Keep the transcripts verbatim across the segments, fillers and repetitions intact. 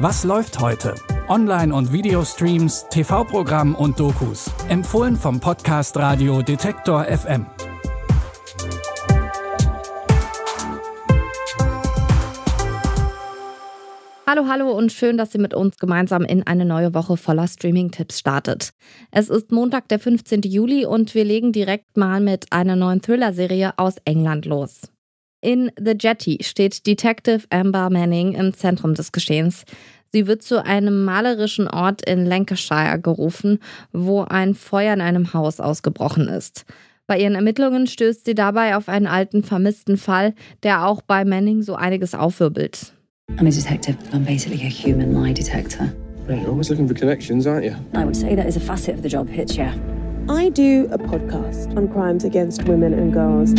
Was läuft heute? Online- und Videostreams, T V-Programm und Dokus. Empfohlen vom Podcast Radio Detektor F M. Hallo, hallo und schön, dass ihr mit uns gemeinsam in eine neue Woche voller Streaming-Tipps startet. Es ist Montag, der fünfzehnten Juli und wir legen direkt mal mit einer neuen Thriller-Serie aus England los. In The Jetty steht Detective Amber Manning im Zentrum des Geschehens. Sie wird zu einem malerischen Ort in Lancashire gerufen, wo ein Feuer in einem Haus ausgebrochen ist. Bei ihren Ermittlungen stößt sie dabei auf einen alten vermissten Fall, der auch bei Manning so einiges aufwirbelt. I'm a detective. I'm basically a human lie detector. You're always looking for connections, aren't you? I would say that is a facet of the job, Hitch, yeah. I do a podcast on crimes against women and girls.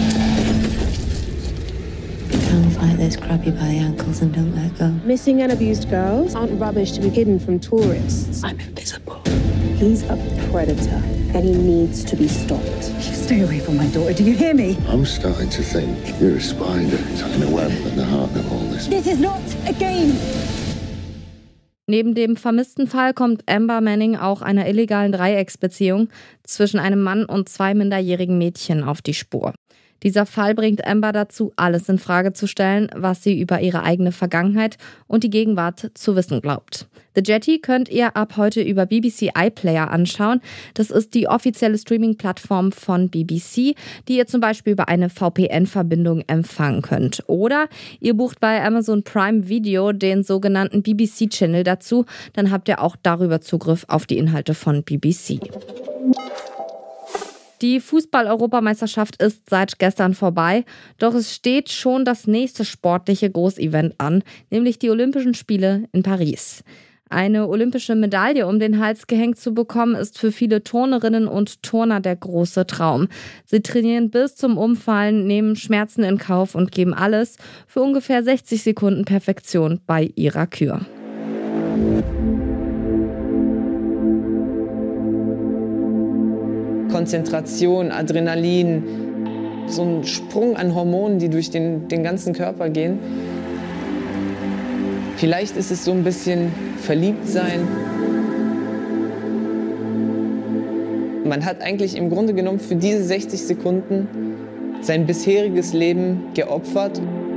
Sounds like this, grab you by the ankles and don't let go. Missing and abused girls aren't rubbish to be hidden from tourists. I'm invisible. He's a predator and he needs to be stopped. You stay away from my daughter, do you hear me? I'm starting to think you're a spider tucking a web at the heart of all this. This is not a game! Neben dem vermissten Fall kommt Amber Manning auch einer illegalen Dreiecksbeziehung zwischen einem Mann und zwei minderjährigen Mädchen auf die Spur. Dieser Fall bringt Amber dazu, alles in Frage zu stellen, was sie über ihre eigene Vergangenheit und die Gegenwart zu wissen glaubt. The Jetty könnt ihr ab heute über B B C iPlayer anschauen. Das ist die offizielle Streaming-Plattform von B B C, die ihr zum Beispiel über eine V P N-Verbindung empfangen könnt. Oder ihr bucht bei Amazon Prime Video den sogenannten B B C-Channel dazu. Dann habt ihr auch darüber Zugriff auf die Inhalte von B B C. Die Fußball-Europameisterschaft ist seit gestern vorbei, doch es steht schon das nächste sportliche Großevent an, nämlich die Olympischen Spiele in Paris. Eine olympische Medaille um den Hals gehängt zu bekommen, ist für viele Turnerinnen und Turner der große Traum. Sie trainieren bis zum Umfallen, nehmen Schmerzen in Kauf und geben alles für ungefähr sechzig Sekunden Perfektion bei ihrer Kür. Konzentration, Adrenalin, so ein Sprung an Hormonen, die durch den, den ganzen Körper gehen. Vielleicht ist es so ein bisschen Verliebtsein. Man hat eigentlich im Grunde genommen für diese sechzig Sekunden sein bisheriges Leben geopfert.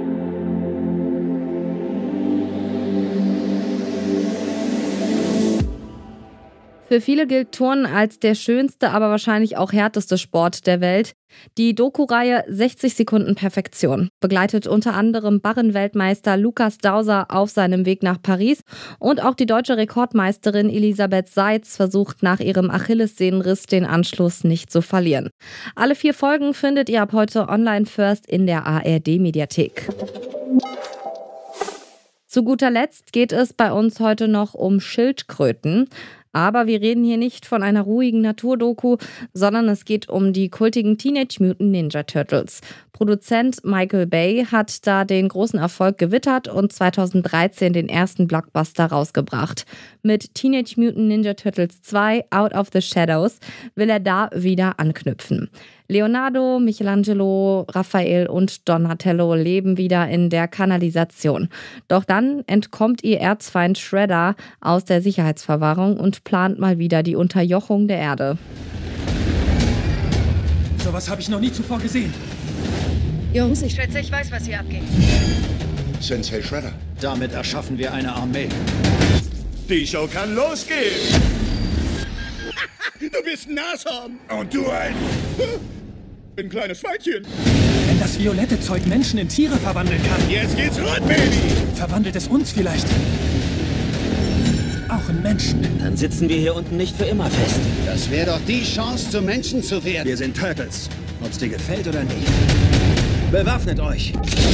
Für viele gilt Turnen als der schönste, aber wahrscheinlich auch härteste Sport der Welt. Die Doku-Reihe sechzig Sekunden Perfektion begleitet unter anderem Barren-Weltmeister Lukas Dauser auf seinem Weg nach Paris und auch die deutsche Rekordmeisterin Elisabeth Seitz versucht nach ihrem Achillessehnenriss den Anschluss nicht zu verlieren. Alle vier Folgen findet ihr ab heute online first in der A R D-Mediathek. Zu guter Letzt geht es bei uns heute noch um Schildkröten. Aber wir reden hier nicht von einer ruhigen Naturdoku, sondern es geht um die kultigen Teenage Mutant Ninja Turtles. Produzent Michael Bay hat da den großen Erfolg gewittert und zweitausenddreizehn den ersten Blockbuster rausgebracht. Mit Teenage Mutant Ninja Turtles zwei, Out of the Shadows, will er da wieder anknüpfen. Leonardo, Michelangelo, Raphael und Donatello leben wieder in der Kanalisation. Doch dann entkommt ihr Erzfeind Shredder aus der Sicherheitsverwahrung und plant mal wieder die Unterjochung der Erde. Sowas habe ich noch nie zuvor gesehen. Jungs, ich schätze, ich weiß, was hier abgeht. Sensei Shredder. Damit erschaffen wir eine Armee. Die Show kann losgehen. Du bist ein Nashorn. Und du ein... ein kleines Schweinchen. Wenn das violette Zeug Menschen in Tiere verwandeln kann. Jetzt geht's rund, Baby. Verwandelt es uns vielleicht auch in Menschen. Dann sitzen wir hier unten nicht für immer fest. Das wäre doch die Chance, zu Menschen zu werden. Wir sind Turtles. Ob's dir gefällt oder nicht. Bewaffnet euch.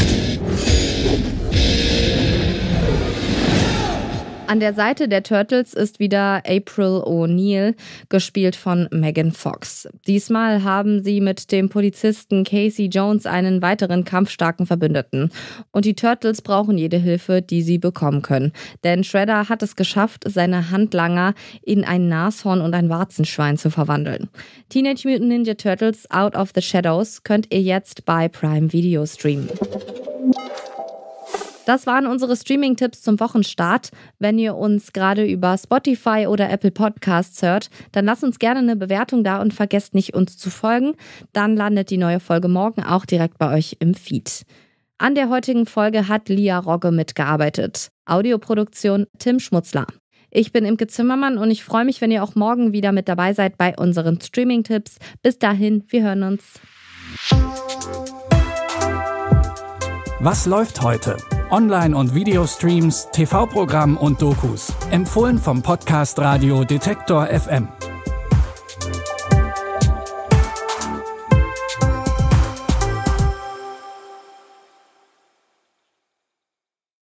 An der Seite der Turtles ist wieder April O'Neil, gespielt von Megan Fox. Diesmal haben sie mit dem Polizisten Casey Jones einen weiteren kampfstarken Verbündeten. Und die Turtles brauchen jede Hilfe, die sie bekommen können. Denn Shredder hat es geschafft, seine Handlanger in ein Nashorn und ein Warzenschwein zu verwandeln. Teenage Mutant Ninja Turtles Out of the Shadows könnt ihr jetzt bei Prime Video streamen. Das waren unsere Streaming-Tipps zum Wochenstart. Wenn ihr uns gerade über Spotify oder Apple Podcasts hört, dann lasst uns gerne eine Bewertung da und vergesst nicht, uns zu folgen. Dann landet die neue Folge morgen auch direkt bei euch im Feed. An der heutigen Folge hat Lia Rogge mitgearbeitet. Audioproduktion Tim Schmutzler. Ich bin Imke Zimmermann und ich freue mich, wenn ihr auch morgen wieder mit dabei seid bei unseren Streaming-Tipps. Bis dahin, wir hören uns. Was läuft heute? Online- und Videostreams, T V-Programm und Dokus. Empfohlen vom Podcast Radio Detektor F M.